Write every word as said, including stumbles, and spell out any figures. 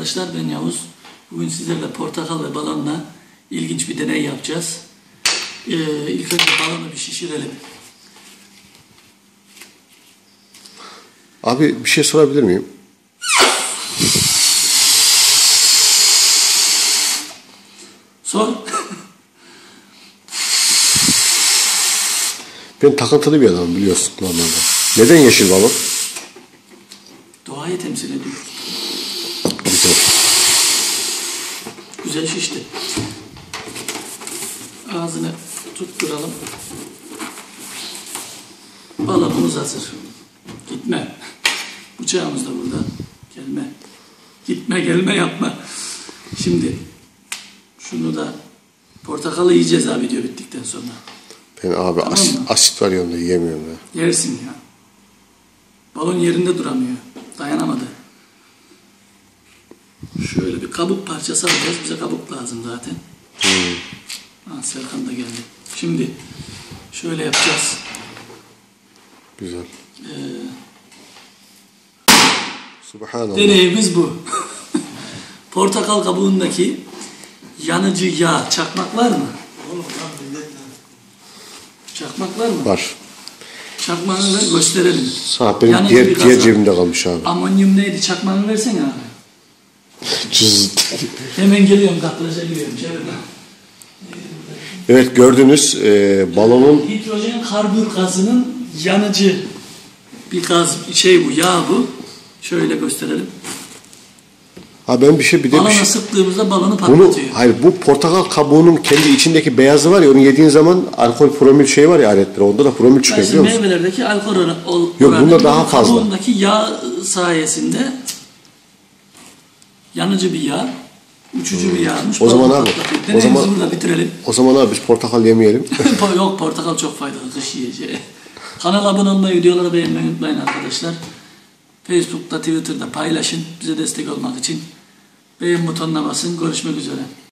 arkadaşlar, ben Yavuz. Bugün sizlerle portakal ve balonla ilginç bir deney yapacağız. Ee, ilk önce balonu bir şişirelim. Abi bir şey sorabilir miyim? Sor. Ben takıntılı bir adamım biliyorsun normalde. Neden yeşil balon? Doğayı temsil ediyor. Güzel. Güzel şişti. Ağzını tutturalım. Balonumuz hazır. Gitme. Bıçağımız da burada. Gelme. Gitme gelme yapma. Şimdi şunu da portakalı yiyeceğiz abi video bittikten sonra. Ben abi Tamam asit, mı? asit var yanında yiyemiyorum ya. Yersin ya. Balon yerinde duramıyor. Dayanamadı. Şöyle bir kabuk parçası alacağız. Bize kabuk lazım zaten. Hmm. Ha, Serkan da geldi. Şimdi şöyle yapacağız. Güzel. Ee, Subhanallah. deneyimiz bu. Portakal kabuğundaki yanıcı yağ. Çakmak var mı? Çakmak var mı? Var. Çakmağını ver gösterelim. Sağ benim Yanıcı diğer, bir diğer gaz var. cebimde kalmış abi. Amonyum neydi? Çakmağını versene abi. Cız. Hemen geliyorum, kapraja giriyorum. Çevirme. Evet gördünüz e, balonun Hidrojen karbür gazının yanıcı bir gaz, şey bu, yağ bu. Şöyle gösterelim. ha ben bir şey bir de bir Balona şey. sıktığımızda balonu Bunu patlatıyor. hayır bu portakal kabuğunun kendi içindeki beyazı var ya onu yediğin zaman alkol promil şey var ya aletleri onda da promil çıkıyor Yani biliyor musun? meyvelerdeki alkol oranı, Yok, bunda daha bu fazla. kabuğundaki yağ sayesinde yanıcı bir yağ, uçucu bir yağmış. O zaman balonu abi, patlatıyor. o Deneyimizi zaman- burada bitirelim. O zaman abi biz portakal yemeyelim. Yok, portakal çok faydalı, kış yiyeceği. Kanala abone olmayı, videoları beğenmeyi unutmayın arkadaşlar. Facebook'ta, Twitter'da paylaşın. Bize destek olmak için. Beğen butonuna basın. Görüşmek üzere.